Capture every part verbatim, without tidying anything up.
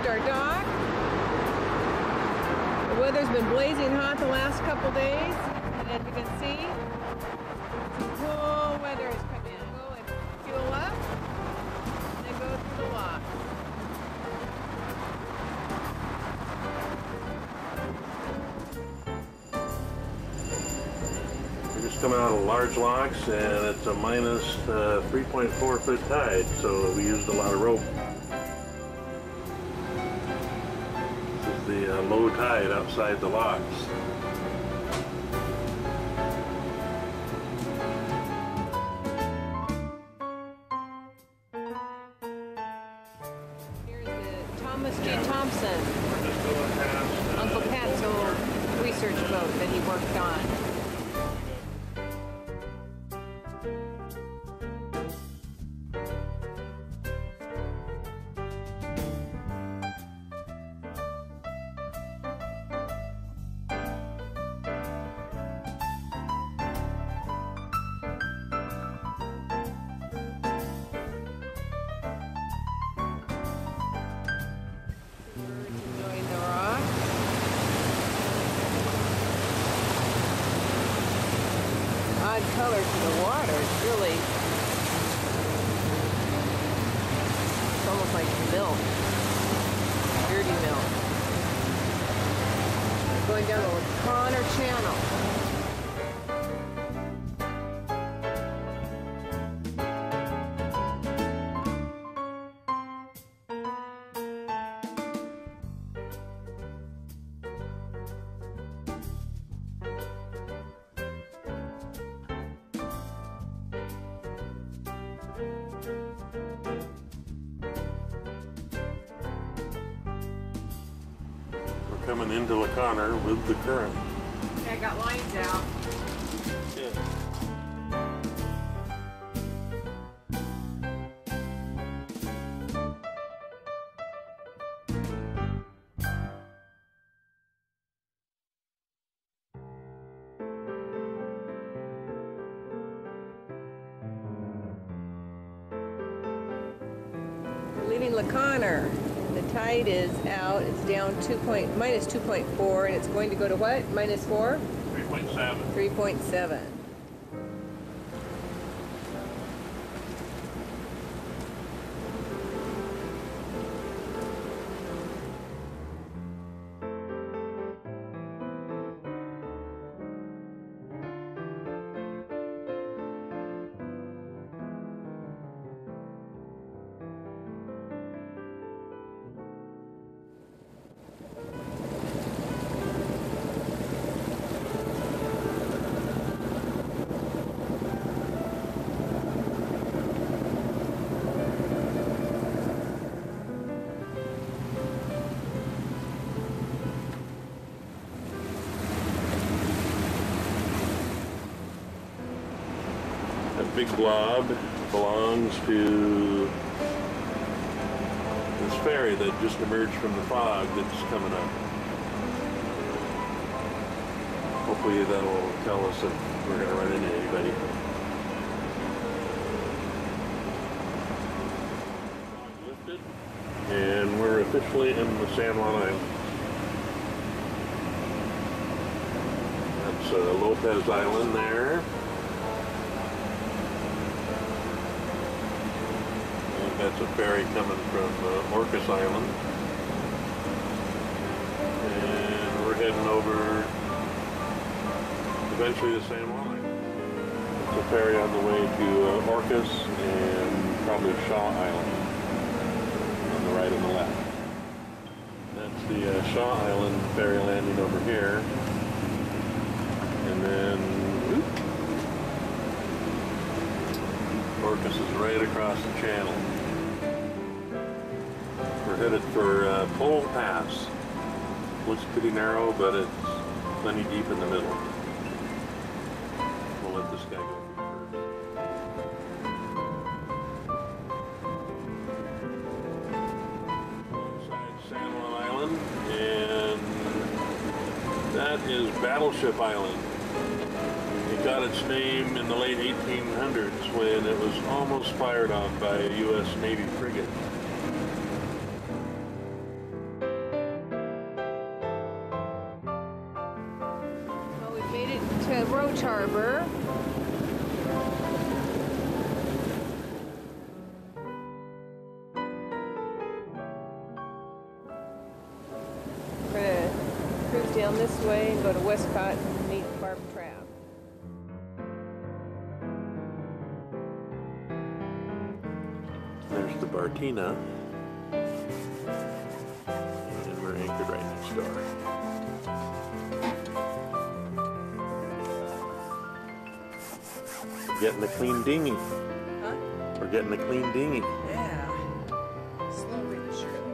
our dock. The weather's been blazing hot the last couple days, and as you can see, some cool weather has come in. Go and fuel up, and then go through the lock. We just come out of large locks, and it's a minus uh, three point four foot tide, so we used a lot of rope. This is the uh, low tide outside the locks. Here's the Thomas G. Thompson, We're just going past uh, Uncle Pat's old research boat that he worked on. Color to the water. It's really, it's almost like milk, dirty milk. Going down the Connor Channel. Coming into the Connor with the current. Yeah, I got lines out. Yeah. We're leaving La Connor. The tide is out. It's down two point minus two point four, and it's going to go to what? Minus four? three point seven. Three point seven. That big blob belongs to this ferry that just emerged from the fog that's coming up. Hopefully that'll tell us if we're going to run into anybody. Lifted, and we're officially in the San Juan Island. That's uh, Lopez Island there. That's a ferry coming from uh, Orcas Island. And we're heading over eventually to San Juan. It's a ferry on the way to uh, Orcas and probably Shaw Island on the right and the left. That's the uh, Shaw Island ferry landing over here. And then whoop, Orcas is right across the channel. We're headed for uh, Pole Pass. Looks pretty narrow, but it's plenty deep in the middle. We'll let this guy go first. Alongside San Juan Island, and that is Battleship Island. It got its name in the late eighteen hundreds when it was almost fired on by a U S Navy frigate. to Roach Harbor. We're going to cruise down this way and go to Westcott and meet Barb Trav. There's the Bartina. And we're anchored right next door. We're getting a clean dinghy. Huh? We're getting a clean dinghy. Yeah. Slowly but surely.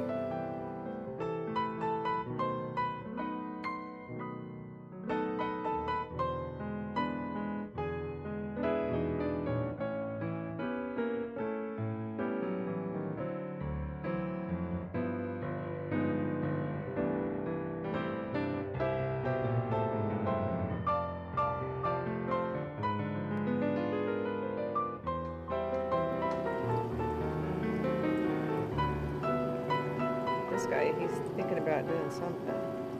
This guy, he's thinking about doing something.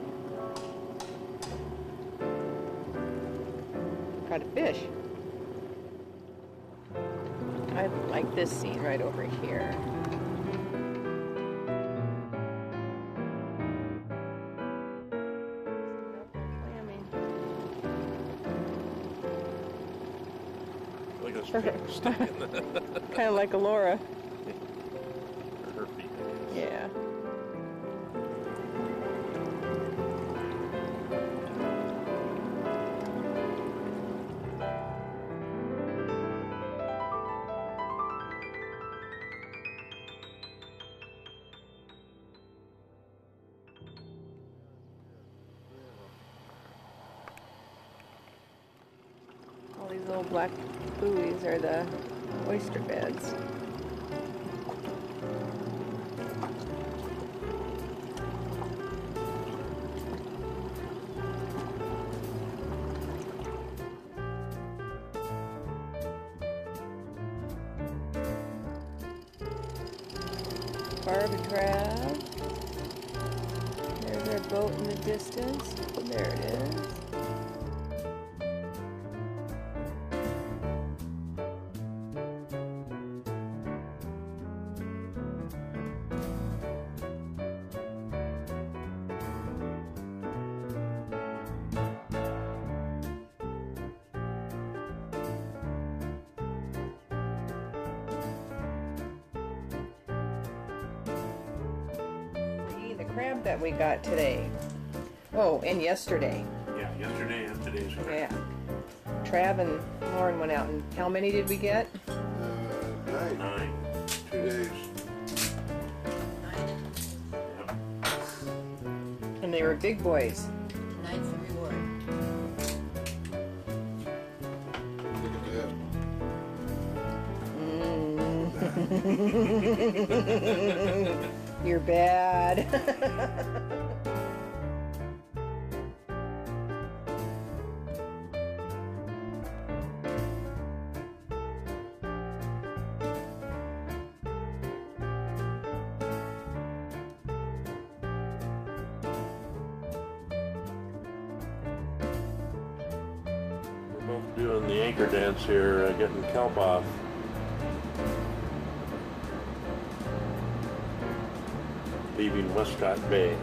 Caught a fish. I like this scene right over here. Look at this pig sticking. Kind of like Alora. Her feet. Yeah. All these little black buoys are the oyster beds. Barb and Trav. There's their boat in the distance. There it is. Crab that we got today. Oh, and yesterday. Yeah, yesterday and today's crab. Yeah. Trav and Lauren went out, and how many did we get? Uh, nine. Nine. Two days. Yep. And they were big boys. Nine's the reward. Look at Mm. You're bad. We're both doing the anchor dance here, uh, getting kelp off. Leaving Westcott Bay.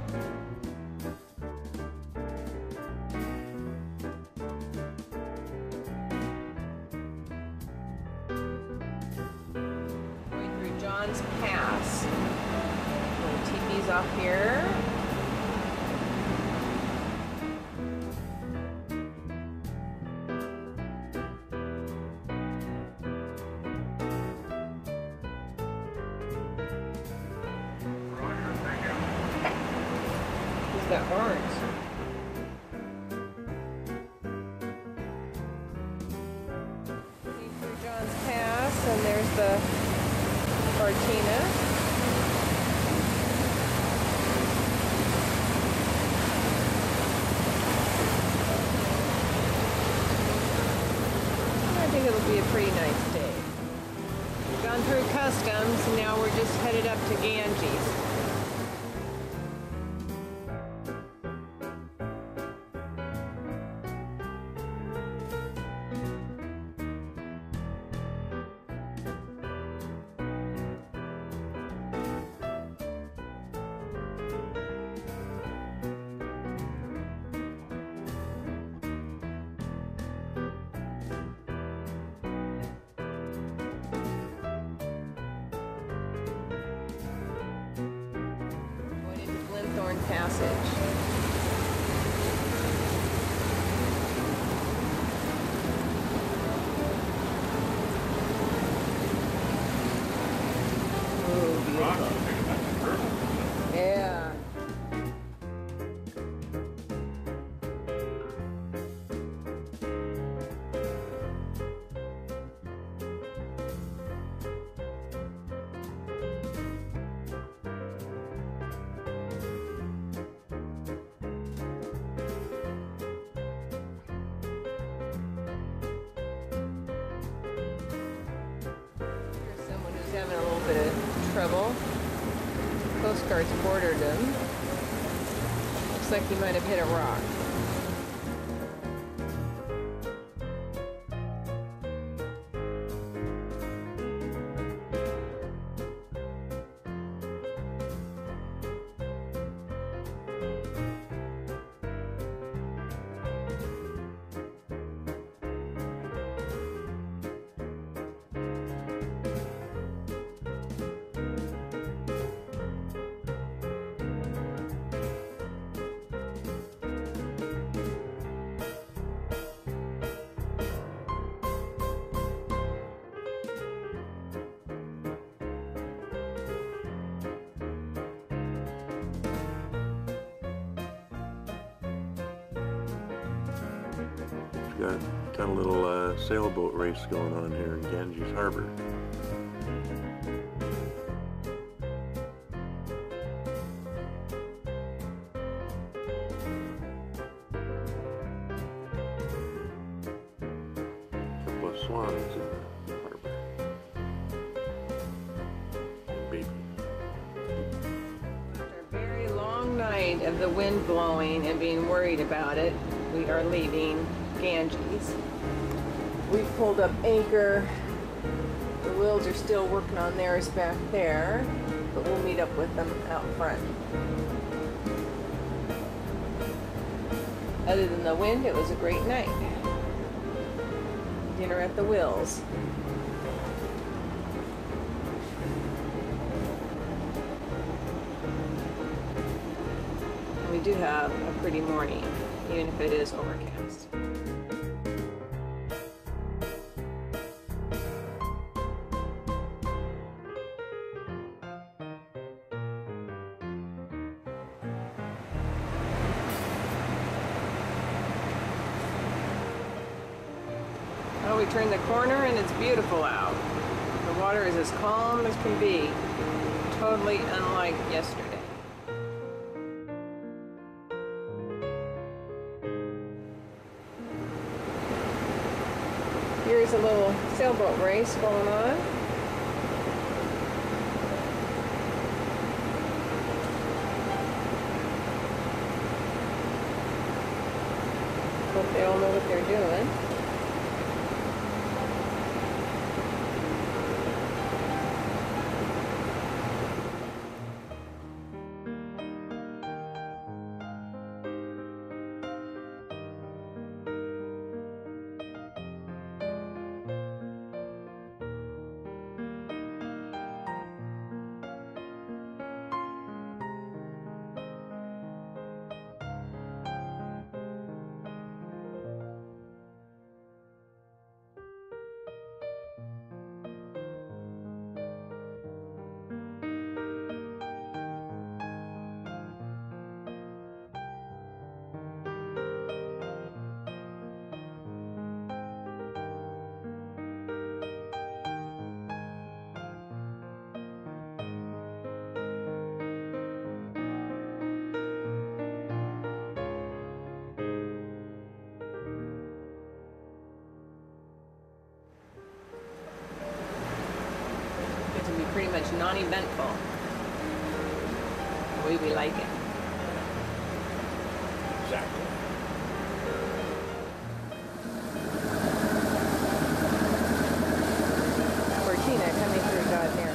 Going through John's Pass. Little teepees off here. He's got horns. Going through John's Pass, and there's the Bartina. I think it'll be a pretty nice day. We've gone through customs, and now we're just headed up to Ganges. passage. Oh, beautiful. Yeah. Having a little bit of trouble. Coast Guard's bordered him. Looks like he might have hit a rock. Got, got a little uh, sailboat race going on here in Ganges Harbor. A couple of swans in the harbor. And baby. After a very long night of the wind blowing and being worried about it, we are leaving Ganges. We've pulled up anchor. The Wills are still working on theirs back there, but we'll meet up with them out front. Other than the wind, it was a great night. Dinner at the Wills. We do have a pretty morning, even if it is overcast. Well, we turned the corner and it's beautiful out. The water is as calm as can be, totally unlike yesterday. Here's a little sailboat race going on. Hope they all know what they're doing. To be pretty much non-eventful, the way we like it. Exactly. Cortina coming through God Narrow.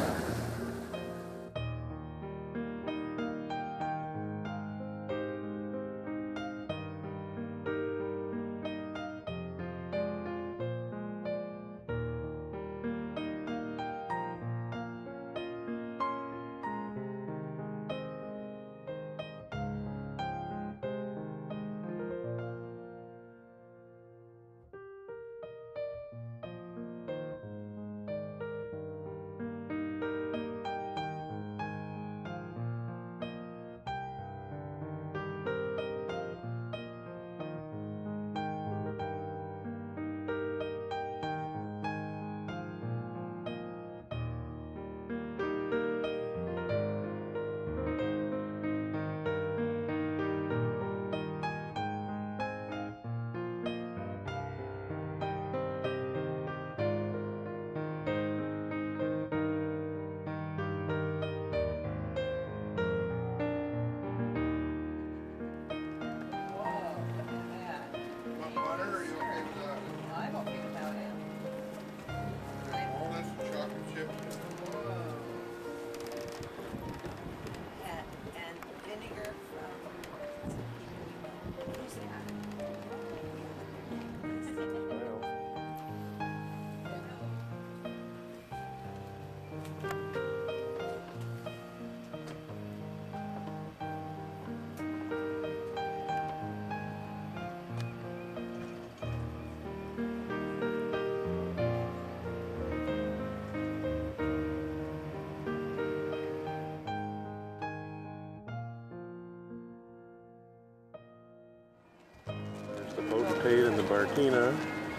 Bartina.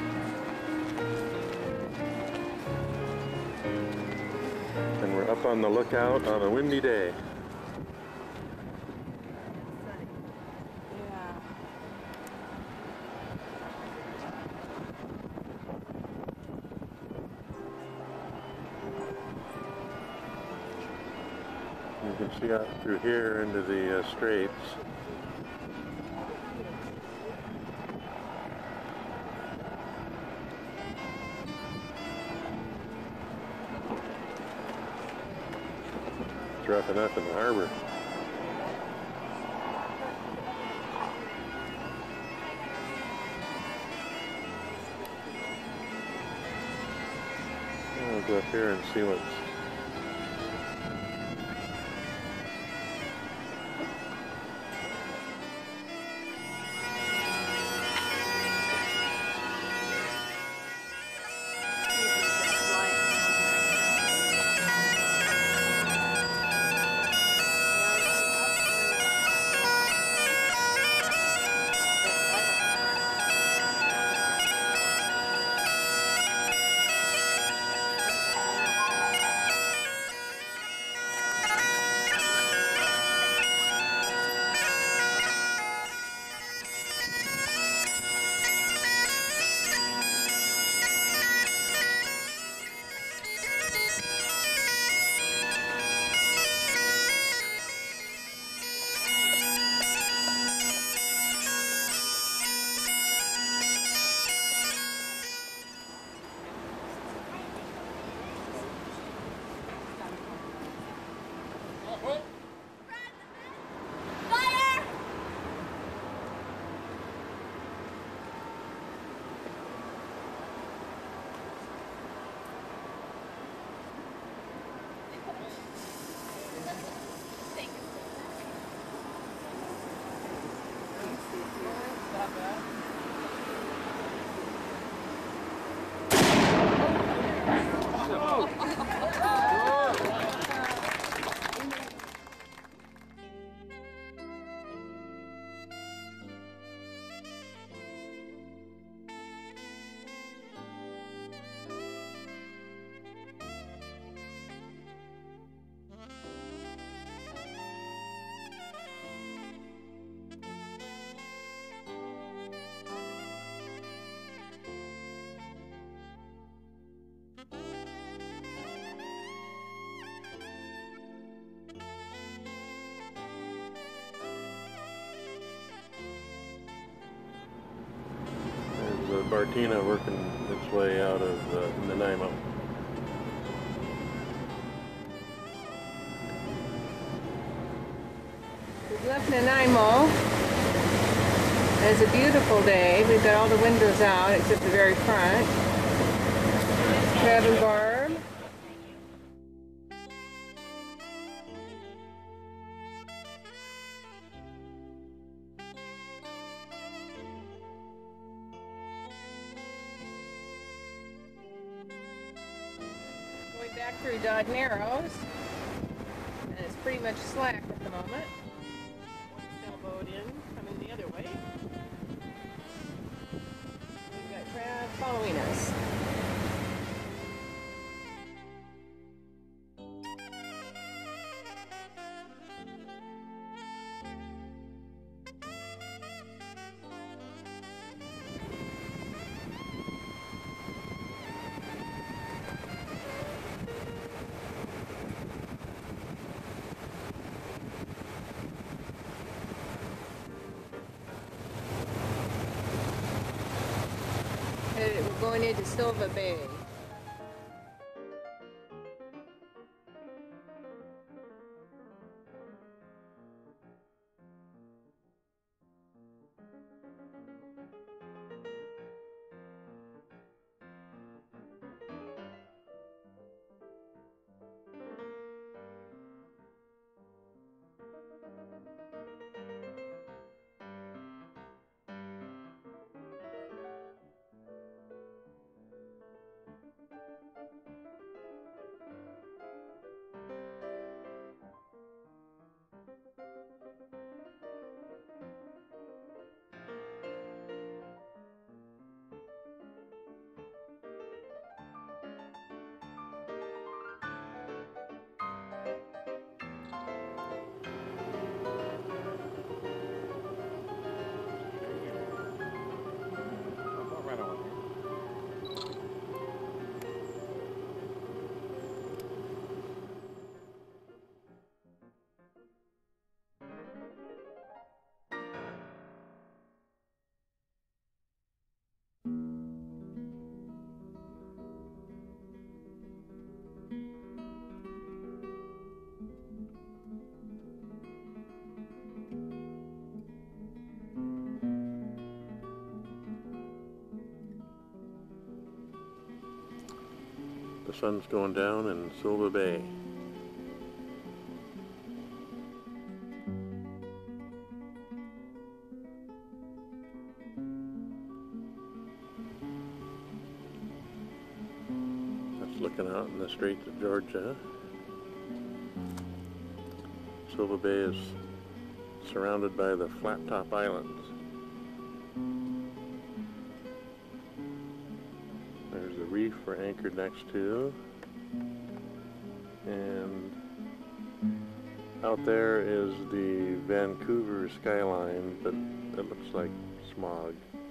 And we're up on the lookout on a windy day. You can see out through here into the uh, straits. It's rough enough in the harbor. I'll go up here and see what's the Bartina working its way out of uh, Nanaimo. We've left Nanaimo. It's a beautiful day. We've got all the windows out except the very front. Trav Barb. Going back through Dod Narrows, and it's pretty much slack at the moment. One sailboat in, coming the other way. We've got Trav following us. We're going into Silva Bay. The sun's going down in Silva Bay. That's looking out in the Straits of Georgia. Silva Bay is surrounded by the flat top islands. There's the reef we're anchored next to, and out there is the Vancouver skyline, but it looks like smog.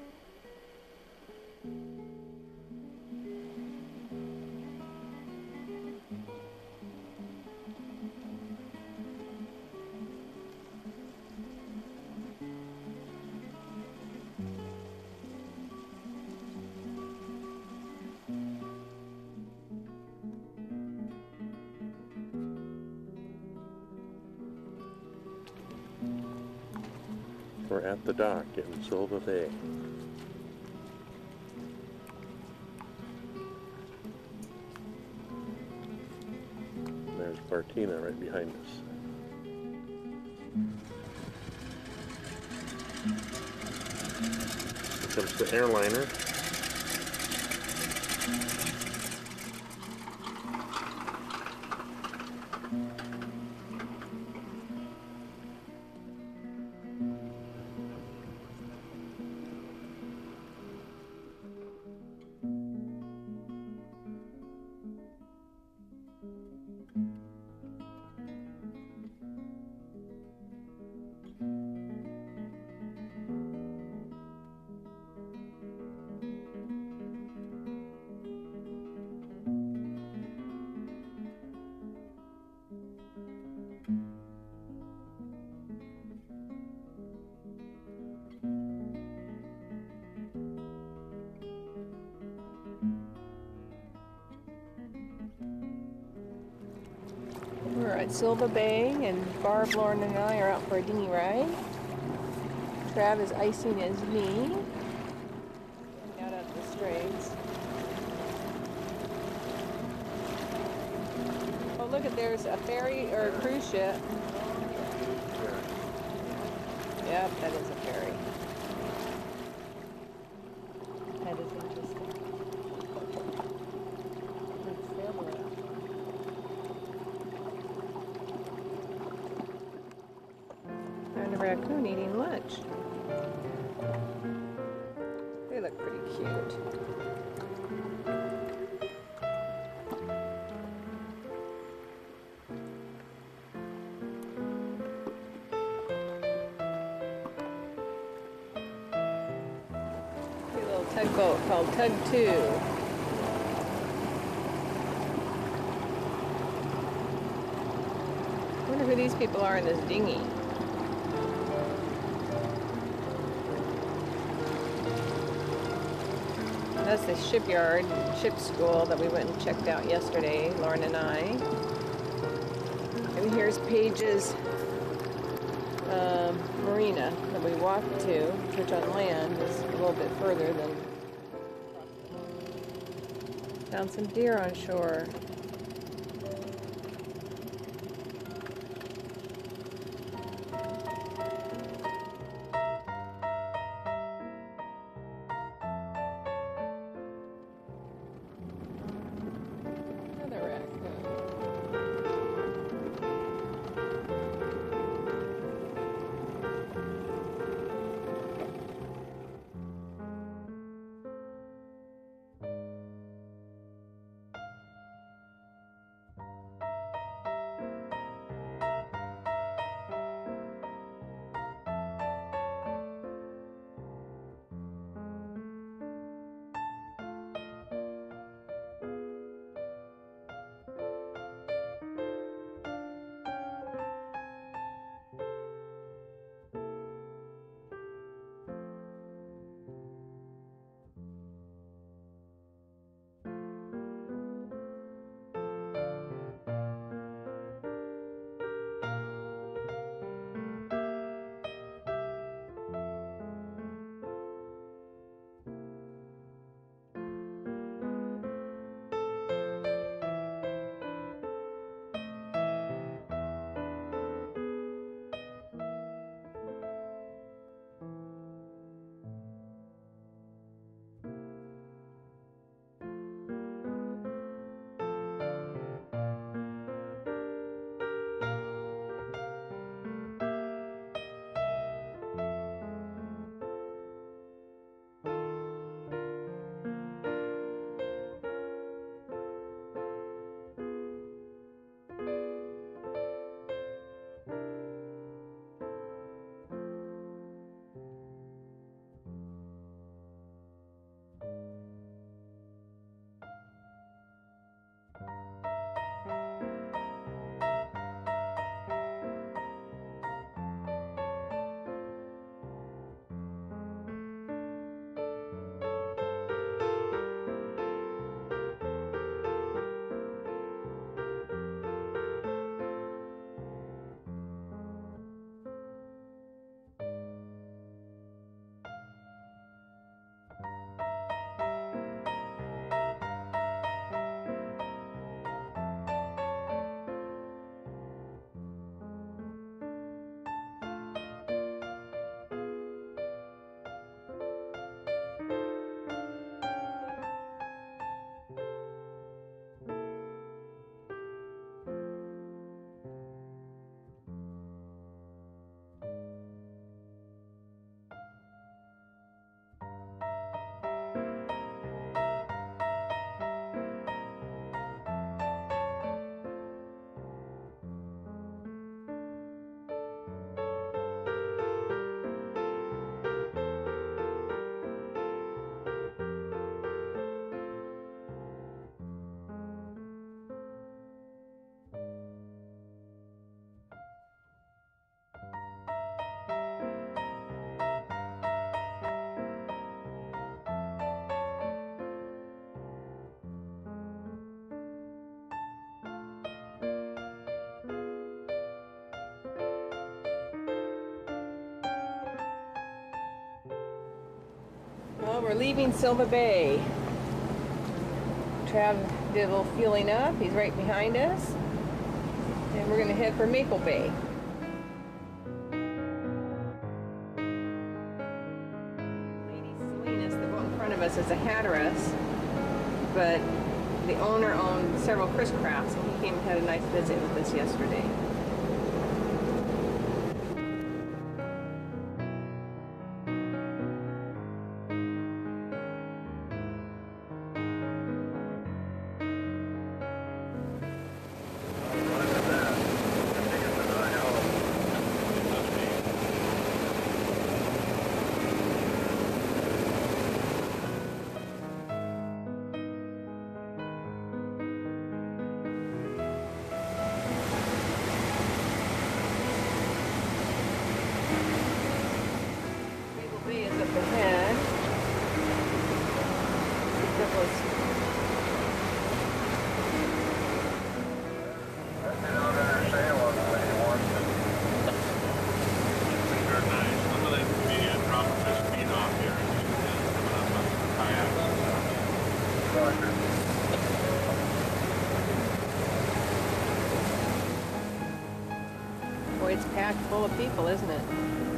We're at the dock in Silva Bay. There's Bartina right behind us. Here comes the airliner. We're at Silva Bay, and Barb, Lauren, and I are out for a dinghy ride. Trav is icing his knee. Out of the straits. Oh, look at, there's a ferry or a cruise ship. Yep, that is a ferry. That is interesting. Let's sail it. And a raccoon eating lunch. They look pretty cute. A little tugboat called Tug Two. I wonder who these people are in this dinghy. That's the shipyard, ship school that we went and checked out yesterday, Lauren and I. And here's Paige's um, marina that we walked to, which on land is a little bit further than. Found some deer on shore. Well, we're leaving Silva Bay. Trav did a little fueling up. He's right behind us. And we're going to head for Maple Bay. Lady Salinas, the boat in front of us, is a Hatteras, but the owner owned several Chris Crafts, and he came and had a nice visit with us yesterday. Ahead. Boy, it's packed full of people, isn't it?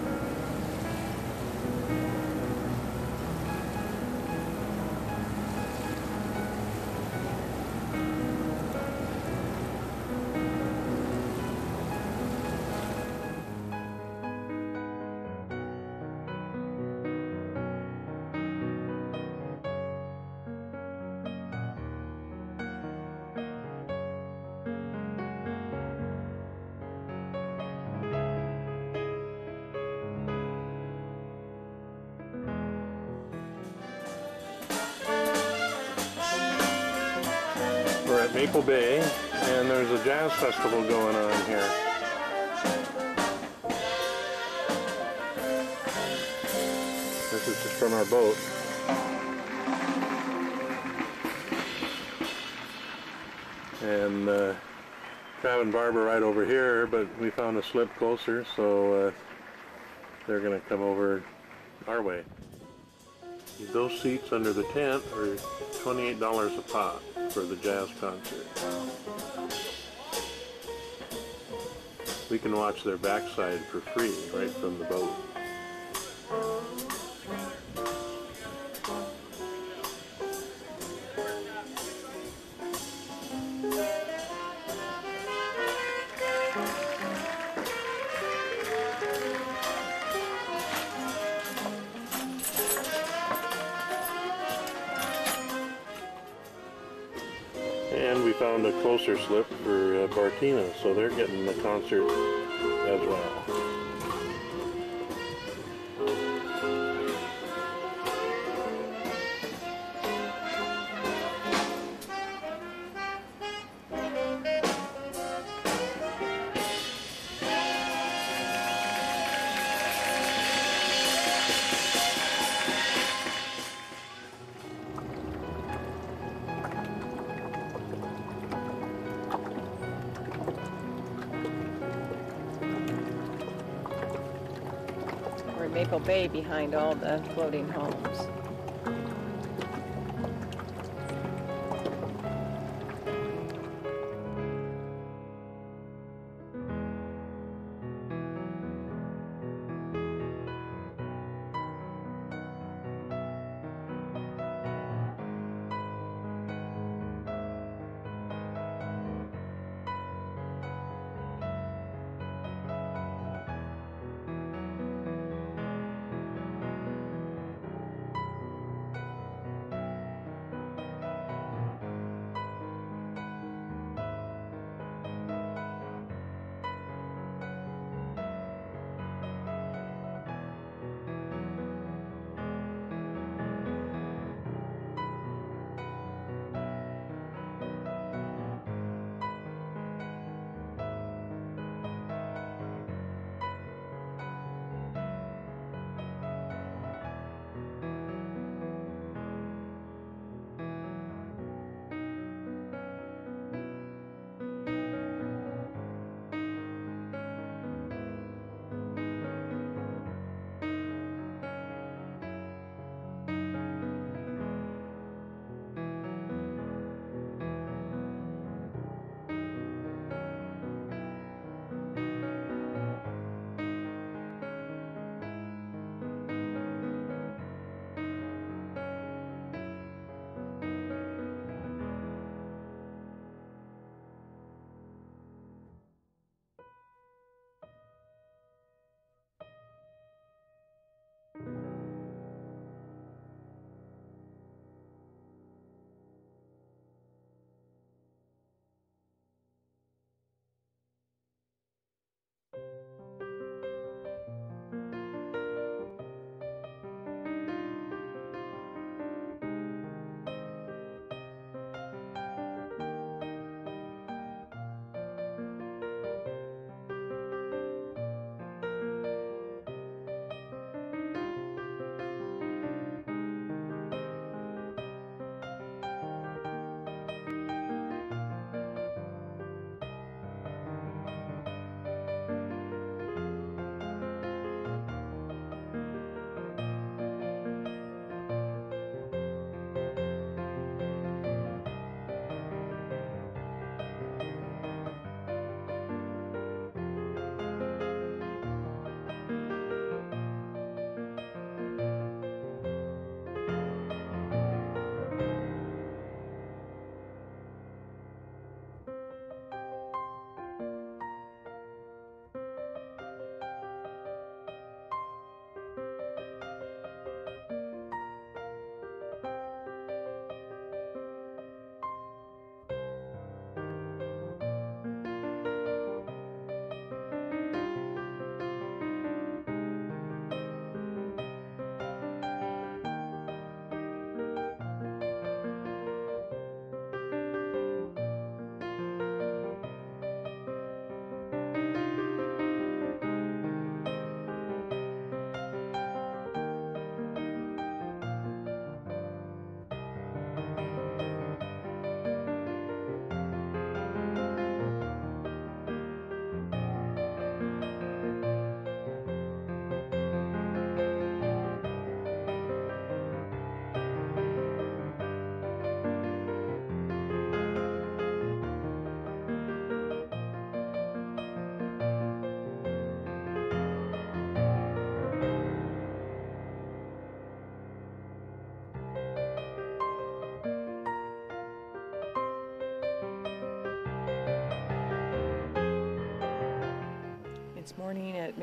We're at Maple Bay, and there's a jazz festival going on here. This is just from our boat. And uh, Trav and Barb are right over here, but we found a slip closer, so uh, they're going to come over our way. Those seats under the tent are twenty-eight dollars a pop for the jazz concert. We can watch their backside for free right from the boat. And we found a closer slip for uh, Bartina, so they're getting the concert as well. Maple Bay behind all the floating homes.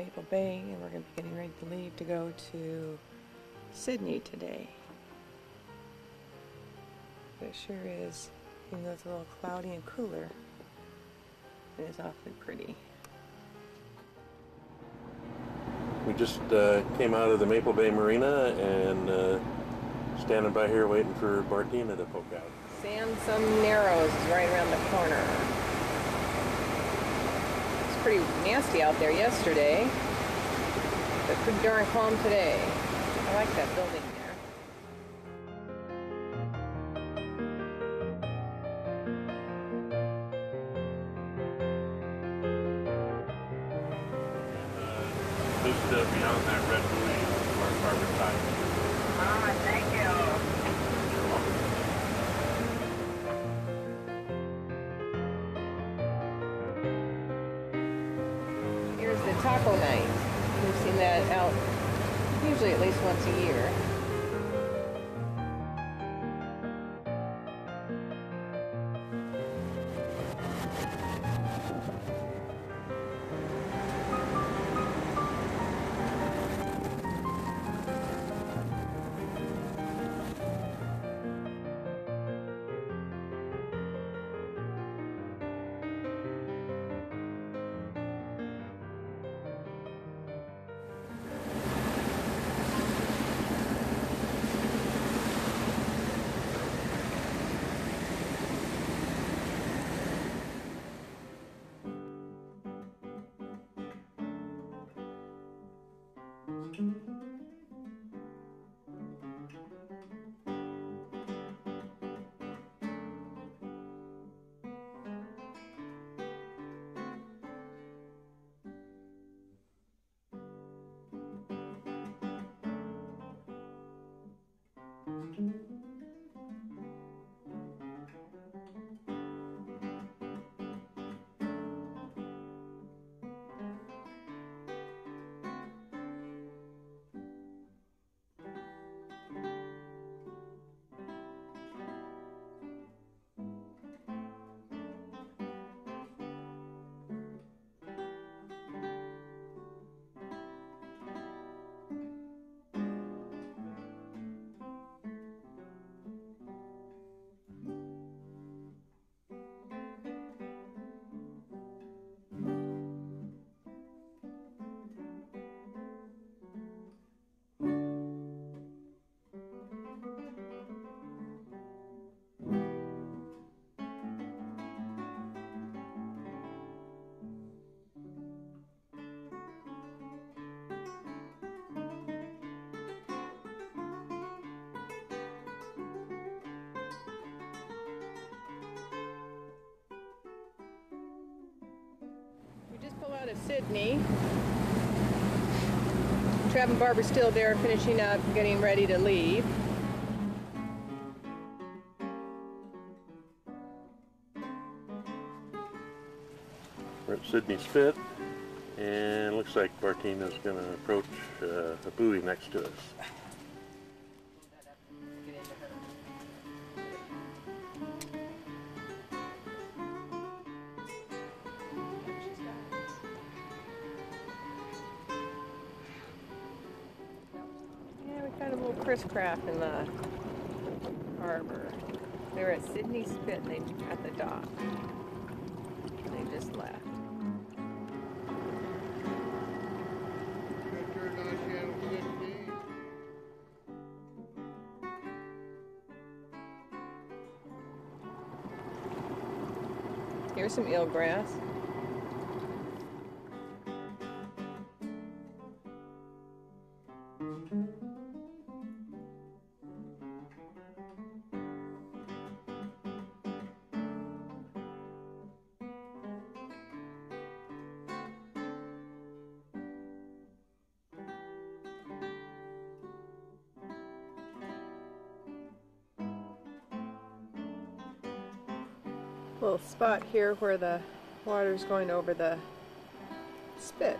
Maple Bay, and we're going to be getting ready to leave to go to Sydney today. But it sure is, even though it's a little cloudy and cooler, it is awfully pretty. We just uh, came out of the Maple Bay Marina and uh, standing by here waiting for Bartina to poke out. San Some Narrows is right around the corner. It's pretty nasty out there yesterday, but pretty darn calm today. I like that building there. Just uh, beyond that red buoy, our starboard side. Ah, thank you. You're welcome. Here's the taco night. We've seen that out usually at least once a year. Out of Sydney. Trav and Barb are still there finishing up, getting ready to leave. We're at Sydney Spit, and it looks like Bartina's going to approach uh, a buoy next to us. Kind of a little Chris craft in the harbor. They were at Sydney Spit and they at the dock. They just left. Here's some eelgrass. Little spot here where the water's going over the spit.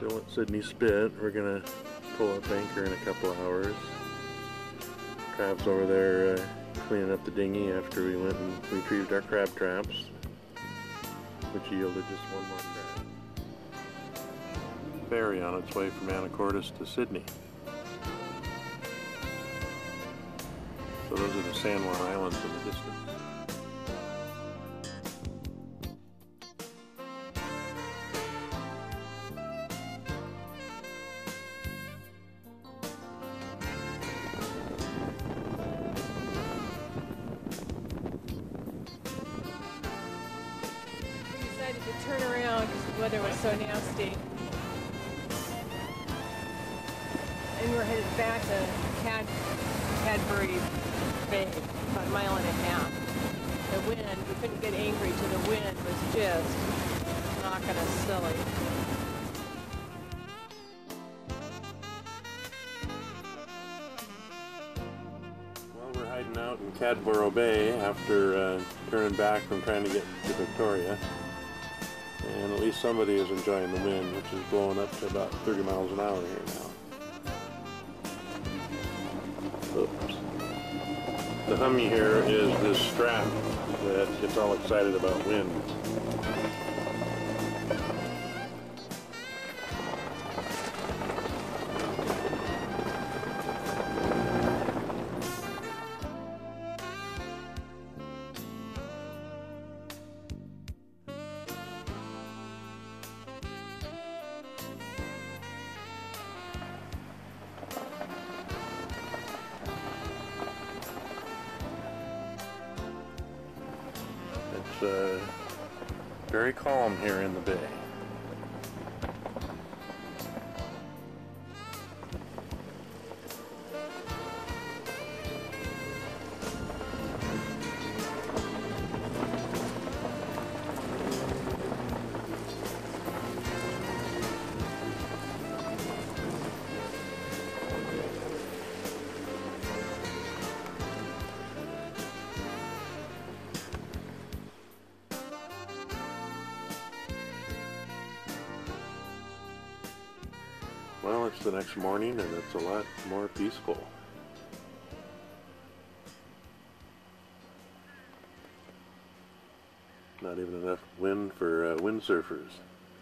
Still at Sydney Spit. We're gonna pull up anchor in a couple of hours. Trav's over there uh, cleaning up the dinghy after we went and retrieved our crab traps, which yielded just one more crab. Ferry on its way from Anacortes to Sydney. So those are the San Juan Islands in the distance. To turn around because the weather was so nasty. And we're headed back to Cad Cadbury Bay, about a mile and a half. The wind, we couldn't get angry till the wind was just knocking us silly. Well, we're hiding out in Cadboro Bay after uh, turning back from trying to get to Victoria. And at least somebody is enjoying the wind, which is blowing up to about thirty miles an hour here now. Oops. The hummy here is this strap that gets all excited about wind. It's uh, very calm here in the bay. Well, it's the next morning and it's a lot more peaceful. Not even enough wind for uh, windsurfers.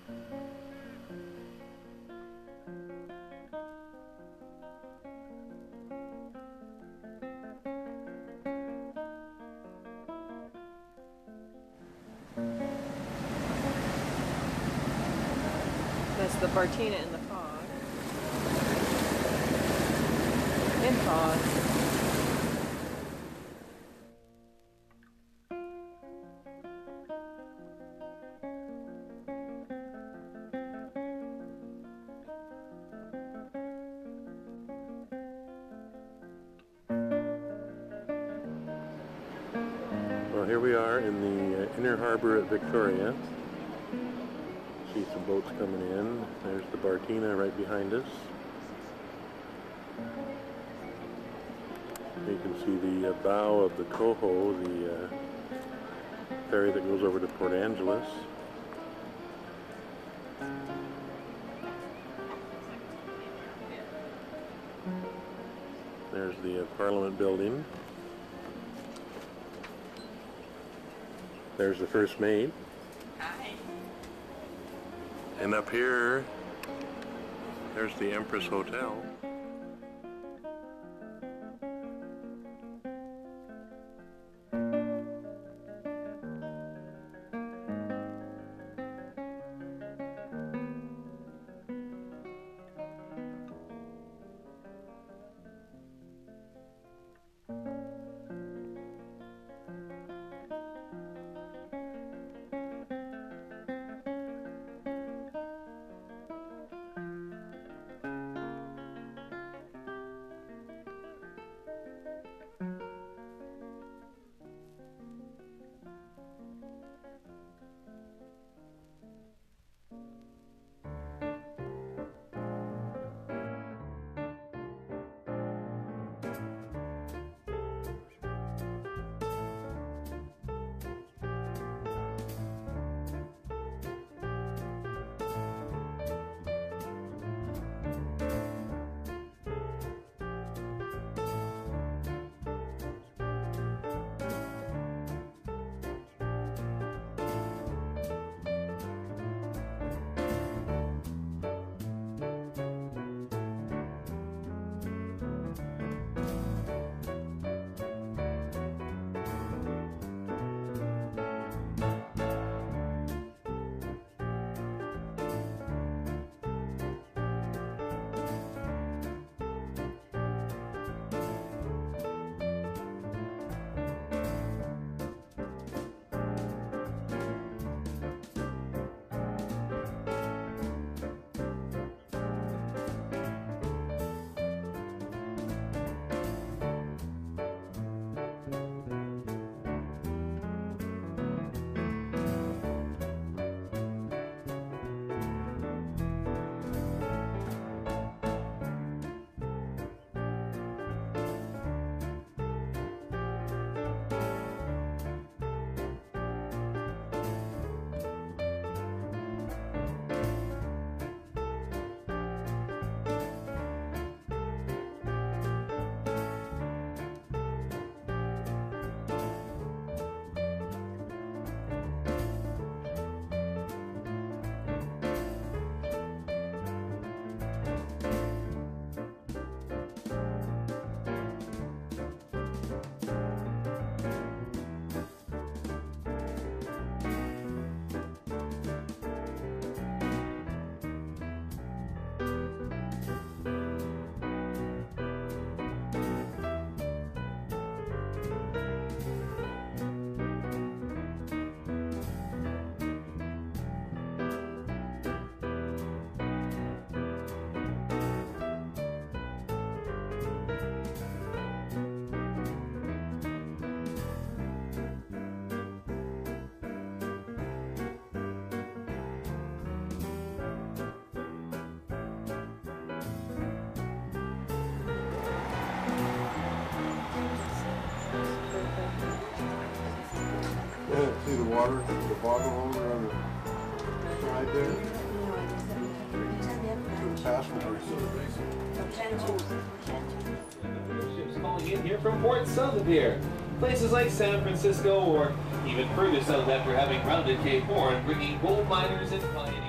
That's the Bartina in the fog. In fog. Well, here we are in the uh, inner harbor at Victoria. See some boats coming in. There's the Bartina right behind us. You can see the uh, bow of the Coho, the uh, ferry that goes over to Port Angeles. There's the uh, Parliament building. There's the First Mate. Hi. And up here, there's the Empress Hotel. See the water, the bottom over on the side there? Two passengers. Ships calling in here from ports south of here. Places like San Francisco or even further south after having rounded Cape Horn, bringing gold miners and pioneers.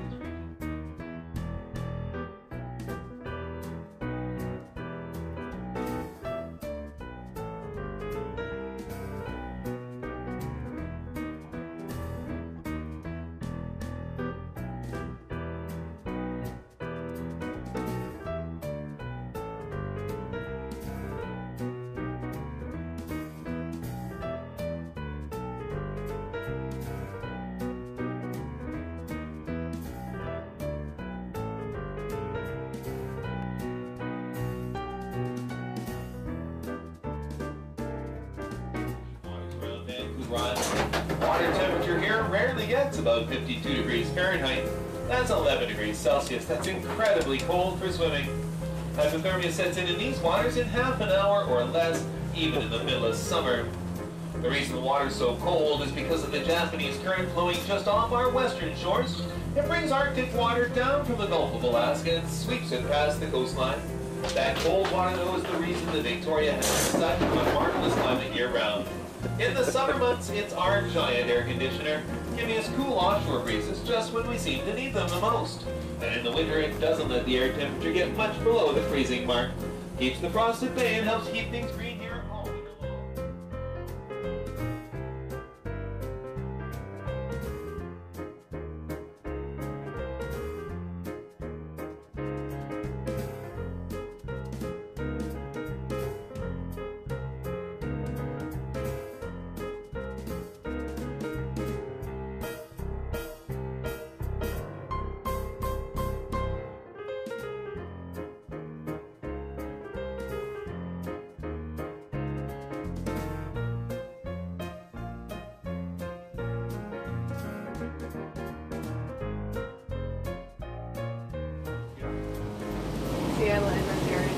Water temperature here rarely gets above fifty-two degrees Fahrenheit. That's eleven degrees Celsius. That's incredibly cold for swimming. Hypothermia sets in in these waters in half an hour or less, even in the middle of summer. The reason the water's so cold is because of the Japanese current flowing just off our western shores. It brings Arctic water down from the Gulf of Alaska and sweeps it past the coastline. That cold water, though, is the reason that Victoria has such a marvelous climate year-round. In the summer months, it's our giant air conditioner, giving us cool offshore breezes just when we seem to need them the most. And in the winter, it doesn't let the air temperature get much below the freezing mark. Keeps the frost at bay and helps keep things green here all winter long. Seattle and Ontario.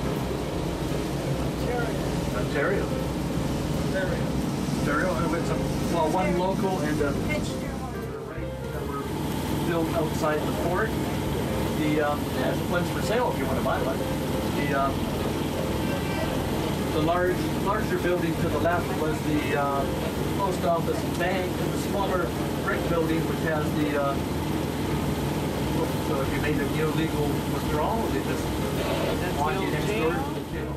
Ontario. Ontario. Ontario. And it's a, well, one local and a right that were built outside the port. The um, yeah, the one's for sale if you want to buy one. The um, the large larger building to the left was the uh, post office and bank, and the smaller brick building which has the. Uh, so if you made an illegal withdrawal, they just walk you next door to the jail.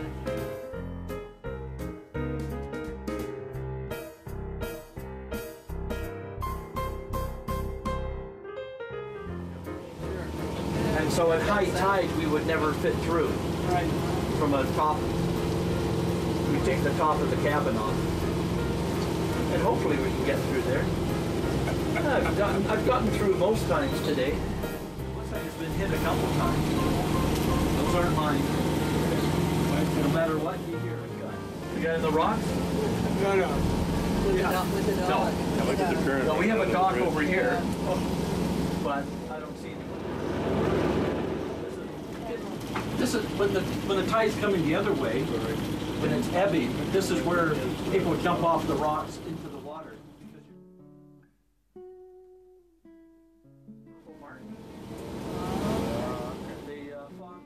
And so at high tide, we would never fit through. Right. From a top, we take the top of the cabin off. And hopefully we can get through there. I've gotten, I've gotten through most times today. Looks like it's been hit a couple times. Those aren't mine. No matter what you hear, the guy in the rocks? No, no. With, Yeah. a, dog, with a dog. Yeah, look at the current. No, we have a dock over here, but I don't see anyone. This is when the when the tide's coming the other way, when it's ebbing. This is where people jump off the rocks into the water. The, uh, fog-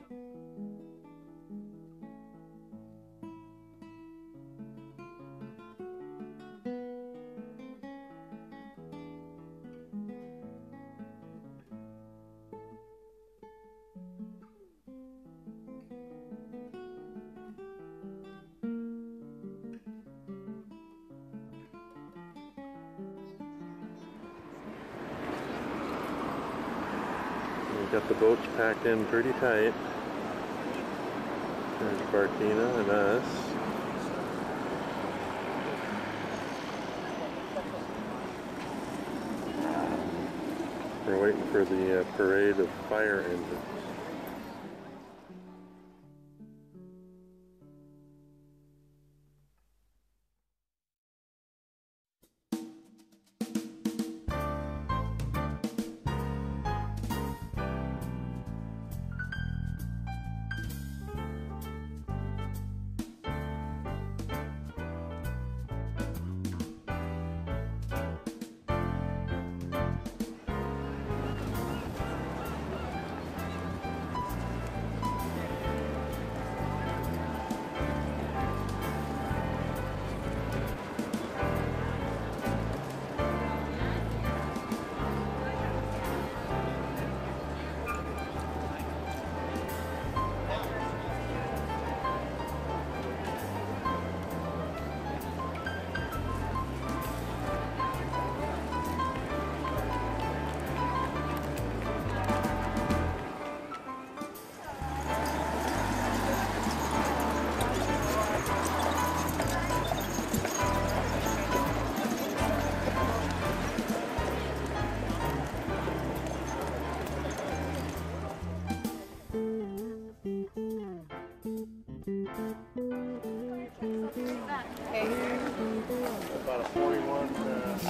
We've got the boats packed in pretty tight. There's Bartina and us. We're waiting for the uh, parade of fire engines. about a forty-one. Uh,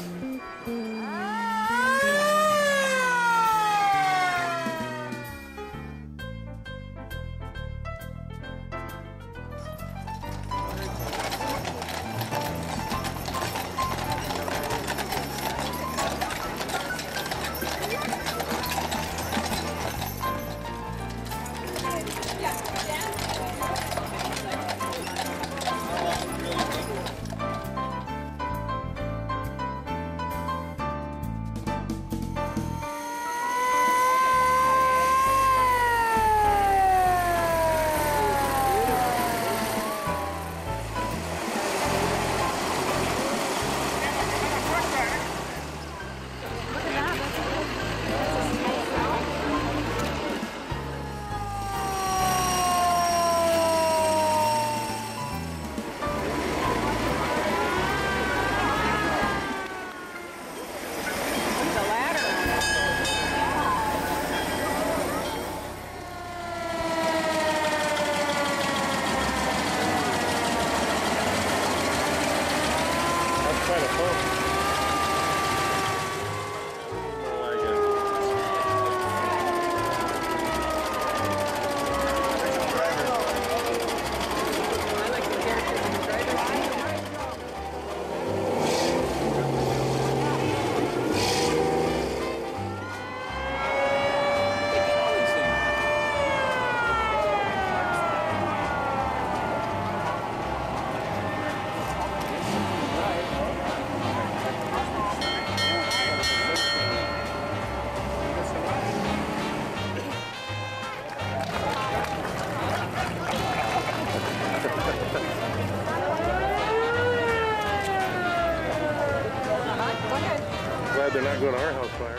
glad they're not going to our house fire.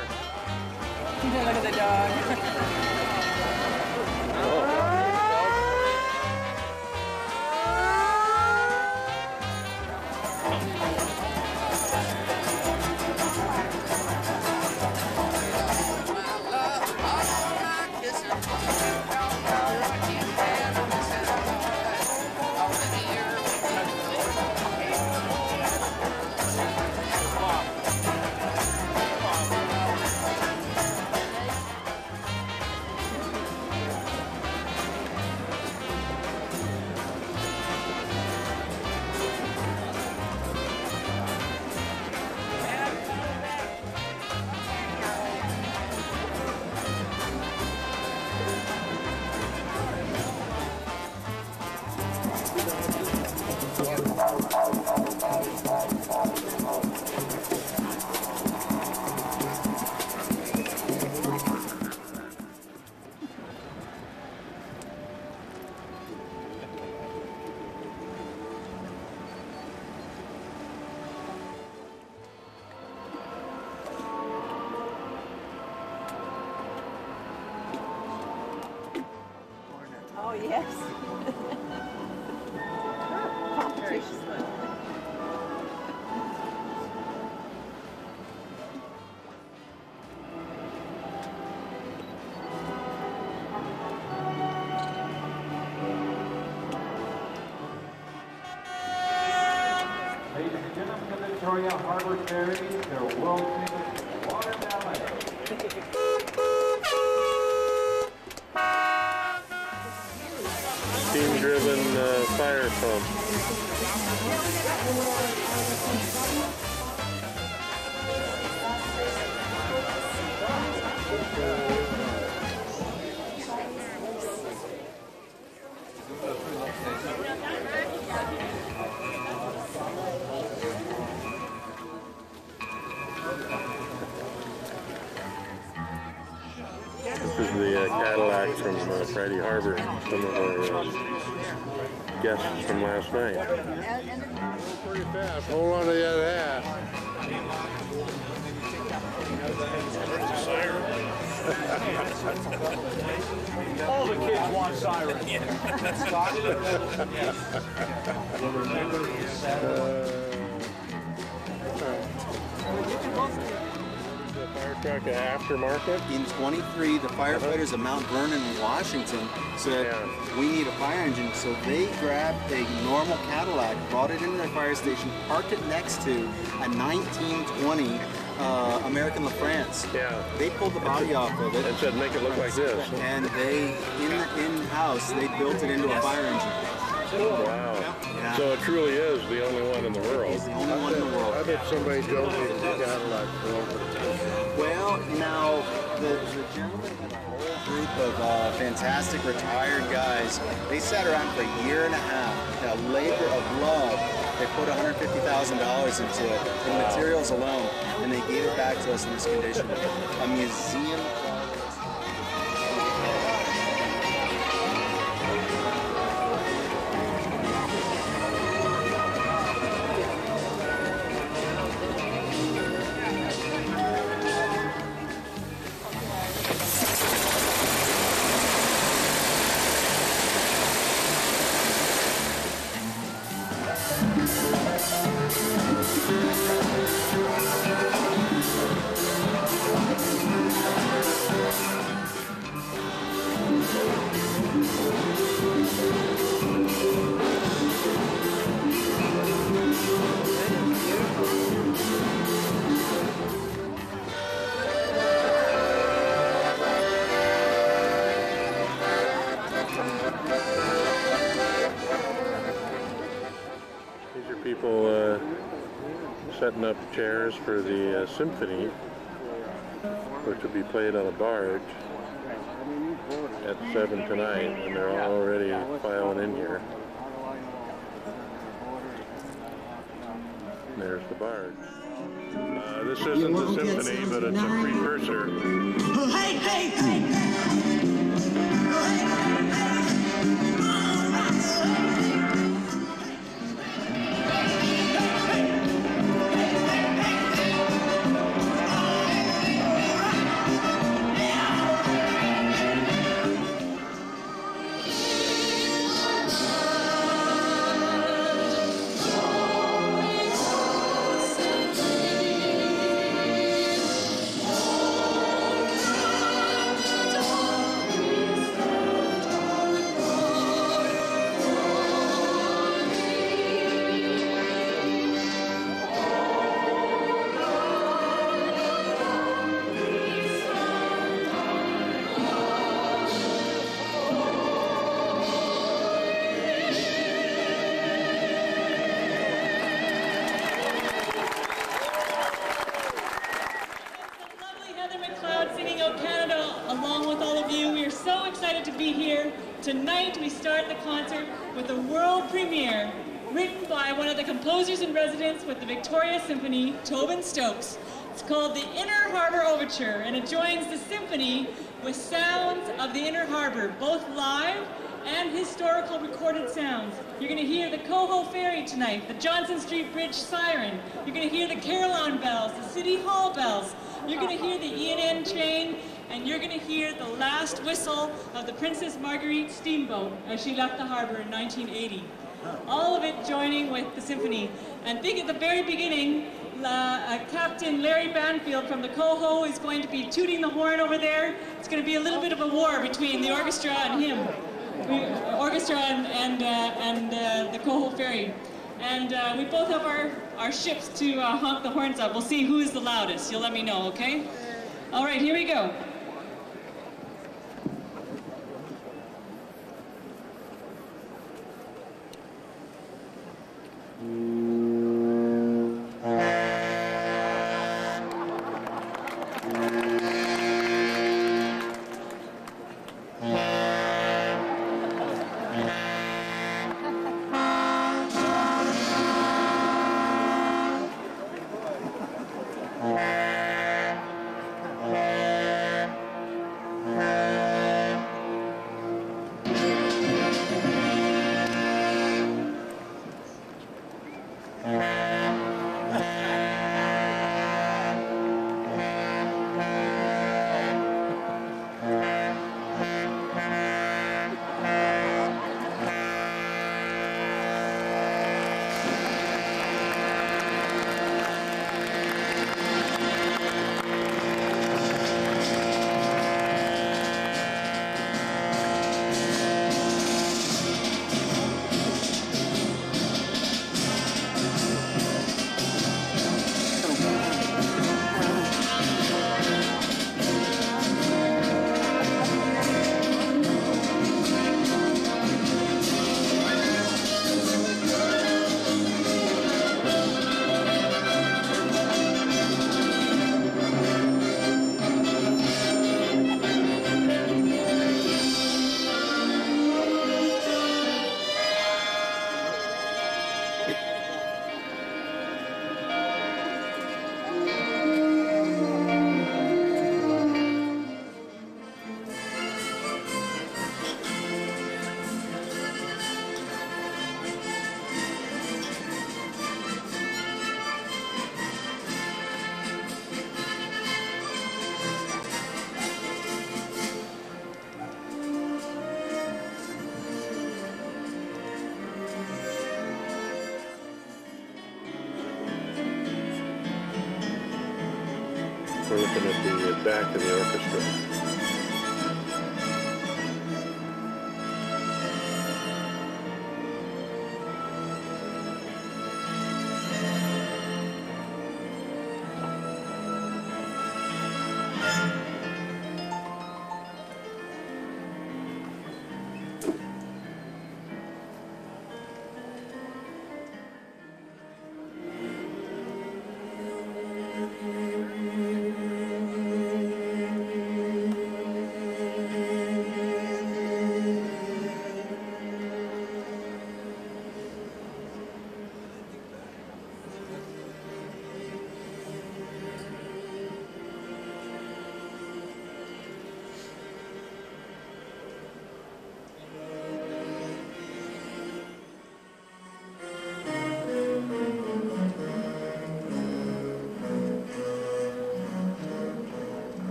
Look at the dog. Oh, yes. Ladies and gentlemen, the Victoria Harbor Ferry, their world-famous water ballet. Steam-driven uh, fire pump. This is the uh, Cadillac from uh, Friday Harbor. Some of our uh, guests from last night. Pretty fast. Hold on to the other half. All the kids want sirens. uh, truck aftermarket? In twenty-three, the firefighters of Mount Vernon, Washington said, Yeah. we need a fire engine. So they grabbed a normal Cadillac, brought it into their fire station, parked it next to a nineteen twenty uh, American LaFrance. Yeah. They pulled the body off of it. And said, make it look like this. And they, in the in-house, they built it into a fire engine. Wow. Yeah. So it truly is the only one in the world. It's the only one in the world. I bet somebody donated the Cadillac for it. Well, now, the, the gentleman had a whole group of uh, fantastic retired guys. They sat around for a year and a half, a labor of love. They put one hundred fifty thousand dollars into it, in materials alone, and they gave it back to us in this condition. A museum. People uh, setting up chairs for the uh, symphony, which will be played on a barge at seven tonight, and they're all already filing in here. And there's the barge. Uh, this isn't the symphony, but it's a precursor. Hey, hey, hey, hey. Tonight we start the concert with a world premiere written by one of the composers in residence with the Victoria Symphony, Tobin Stokes. It's called the Inner Harbor Overture, and it joins the symphony with sounds of the Inner Harbor, both live and historical recorded sounds. You're going to hear the Coho Ferry tonight, the Johnson Street Bridge siren. You're going to hear the Carillon bells, the City Hall bells. You're going to hear the E and N train, and you're going to hear the last whistle of the Princess Marguerite steamboat as she left the harbor in nineteen eighty. All of it joining with the symphony. And think at the very beginning, uh, uh, Captain Larry Banfield from the Coho is going to be tooting the horn over there. It's going to be a little bit of a war between the orchestra and him. We, orchestra and, and, uh, and uh, the Coho Ferry. And uh, we both have our, our ships to uh, honk the horns up. We'll see who is the loudest. You'll let me know, okay? All right, here we go. We're looking at the back of the orchestra.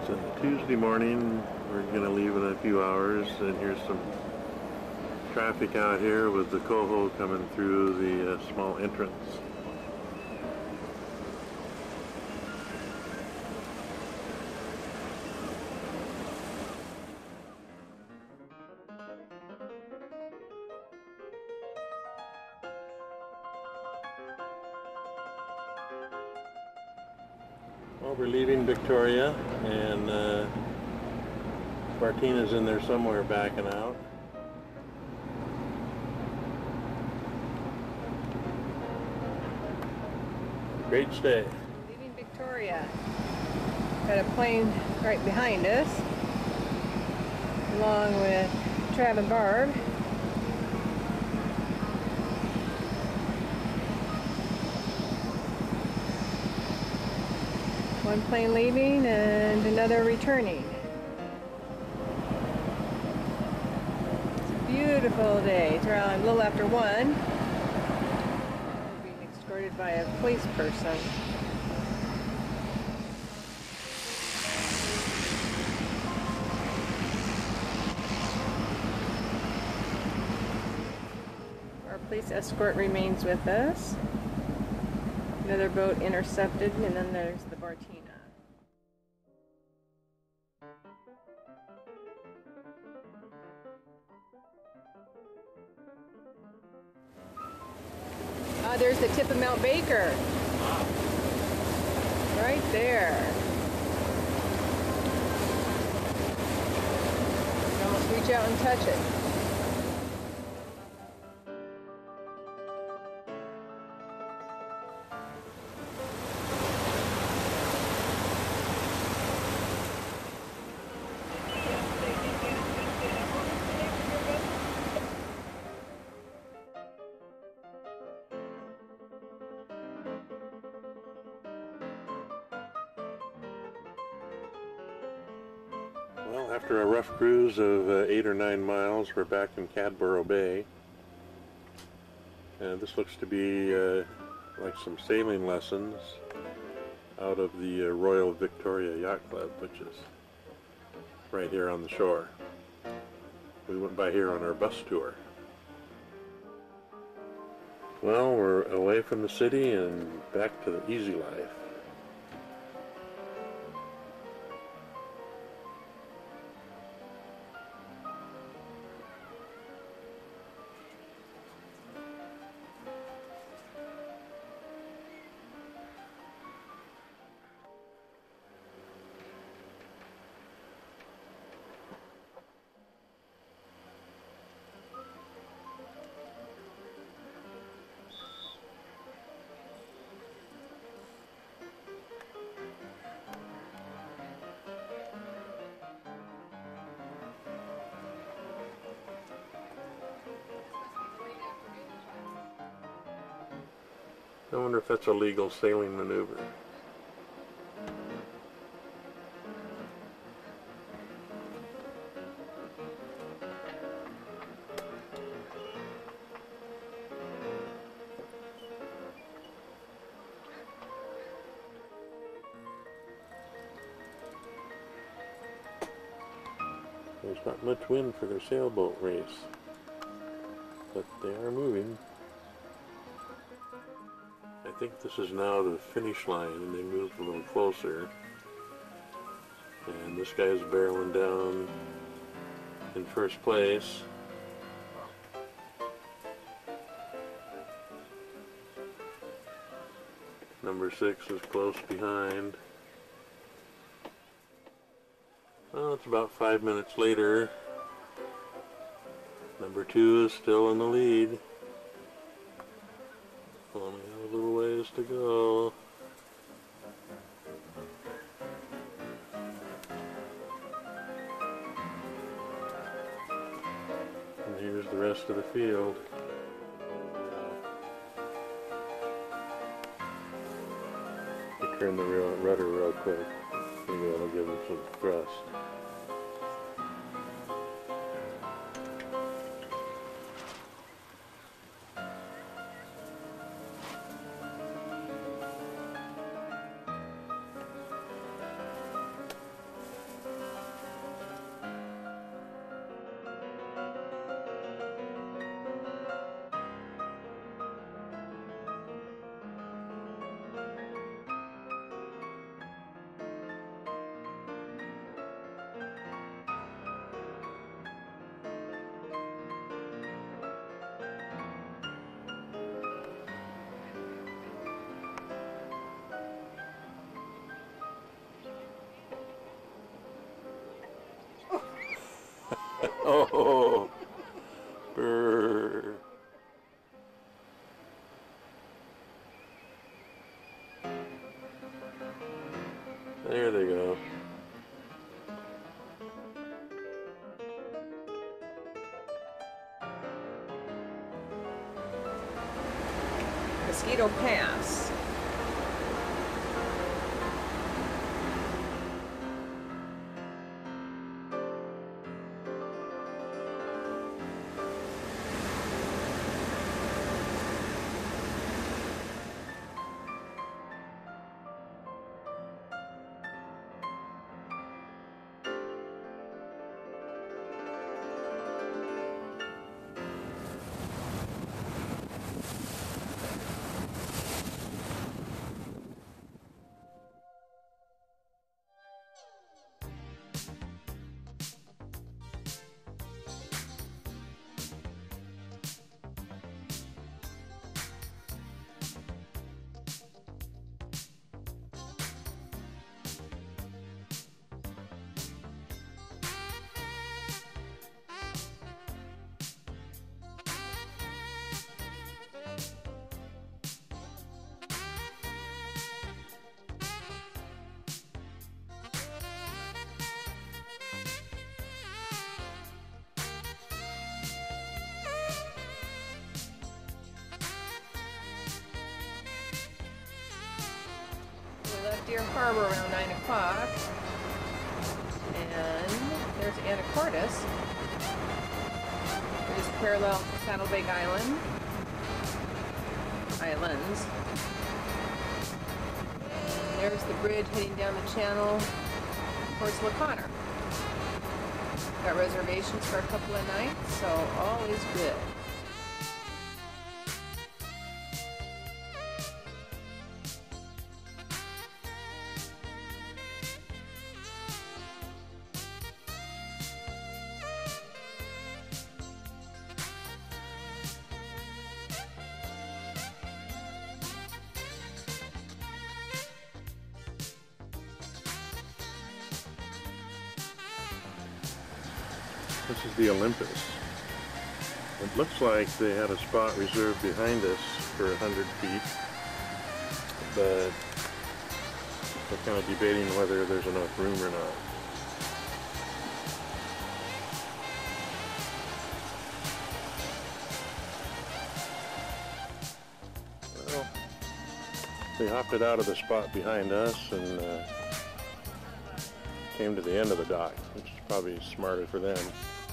a Tuesday morning. We're going to leave in a few hours, and here's some traffic out here with the coho coming through the uh, small entrance. Well, we're leaving Victoria, and uh, Martina's in there somewhere backing out. Great stay. Leaving Victoria. Got a plane right behind us, along with Trav Barb. One plane leaving and another returning. It's a beautiful day. It's around a little after one. We're being escorted by a police person. Our police escort remains with us. Another boat intercepted, and then there's the Martina. Ah, there's the tip of Mount Baker. Right there. You can almost reach out and touch it. Well, after a rough cruise of uh, eight or nine miles, we're back in Cadborough Bay. And this looks to be uh, like some sailing lessons out of the uh, Royal Victoria Yacht Club, which is right here on the shore. We went by here on our bus tour. Well, we're away from the city and back to the easy life. I wonder if that's a legal sailing maneuver. There's not much wind for their sailboat race, but they are moving. I think this is now the finish line, and they moved a little closer. And this guy's barreling down in first place. Number six is close behind. Well, it's about five minutes later. Number two is still in the lead. Only have a little ways to go. And here's the rest of the field. You turn the real rudder real quick. Maybe that'll give them some thrust. Oh, brr. There they go. Mosquito Pass. We left Deer Harbor around nine o'clock, and there's Anacortes, which is parallel to Saddlebag Island, Islands. And there's the bridge heading down the channel towards La Conner. Got reservations for a couple of nights, so all is good. This is the Olympus. It looks like they had a spot reserved behind us for a hundred feet, but they're kind of debating whether there's enough room or not. Well, they opted out of the spot behind us and uh, came to the end of the dock, which is probably smarter for them.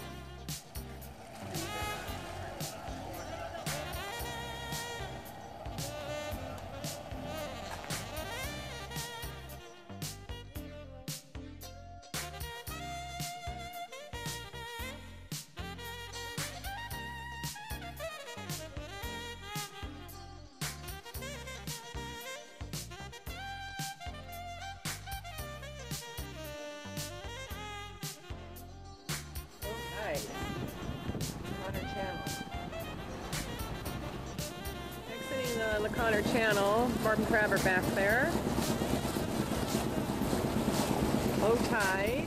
Conner Channel. Exiting the La Conner Channel, Barb and Trav are back there. Low tide.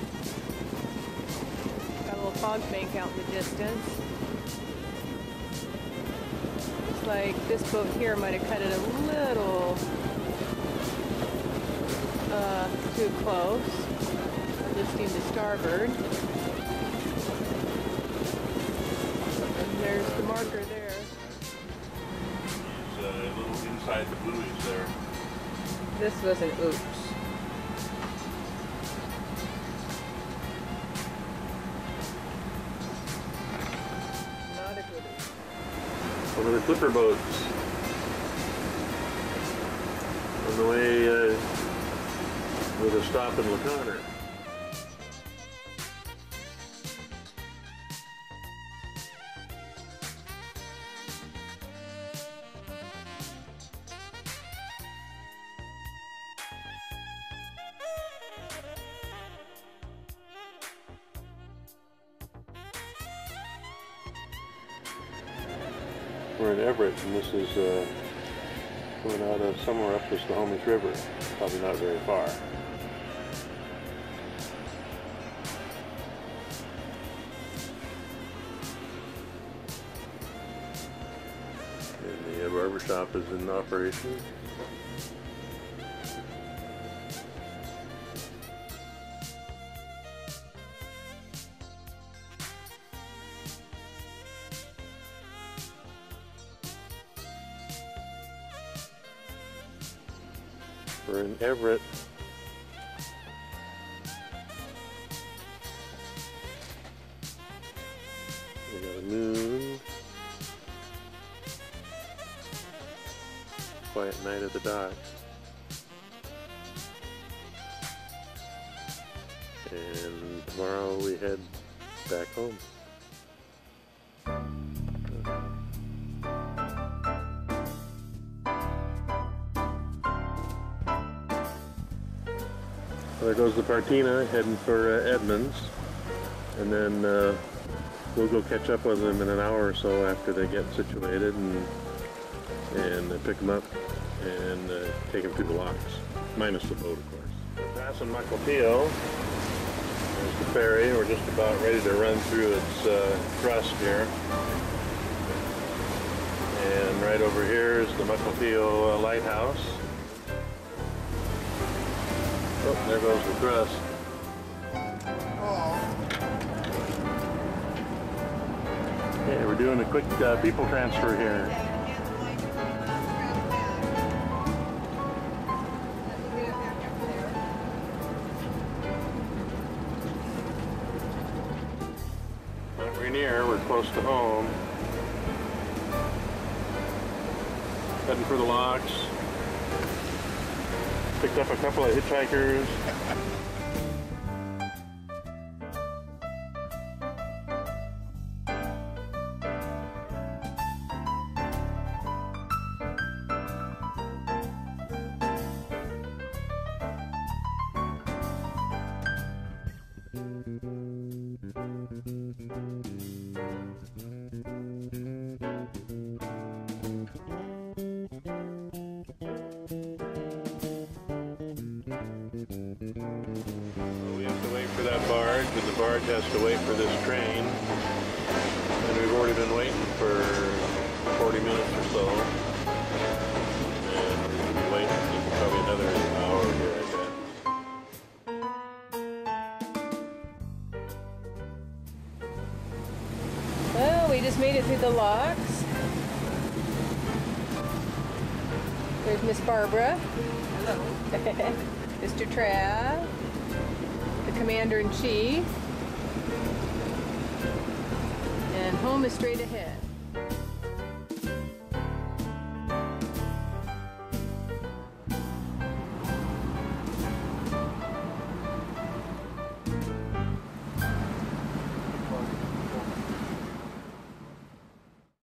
Got a little fog bank out in the distance. Looks like this boat here might have cut it a little uh, too close. This steam to starboard. There's the marker there. He's uh, a little inside the buoys there. This was an oops. Not a good oops. Over the clipper boats. On the way uh, with a stop in La Conner. We're in Everett, and this is uh, going out of somewhere up the Snohomish River. Probably not very far. barbershop is in operation. We're in Everett. We got a moon. Quiet night at the dock. And tomorrow we head back home. There goes the Partina heading for uh, Edmonds, and then uh, we'll go catch up with them in an hour or so after they get situated, and and uh, pick them up and uh, take them through the locks, minus the boat, of course. We're passing Mukilteo. There's the ferry. We're just about ready to run through its uh, thrust here, and right over here is the Mukilteo uh, lighthouse. Oh, there goes the thrust. Okay, we're doing a quick uh, people transfer here. Mount Rainier, we're close to home. Heading for the locks. Picked up a couple of hitchhikers. That barge, and the barge has to wait for this train, and we've already been waiting for forty minutes or so, and we're going to be waiting probably another hour here, I bet. Well, we just made it through the locks. There's Miss Barbara. Hello. Mister Trav. Commander-in-Chief, and home is straight ahead.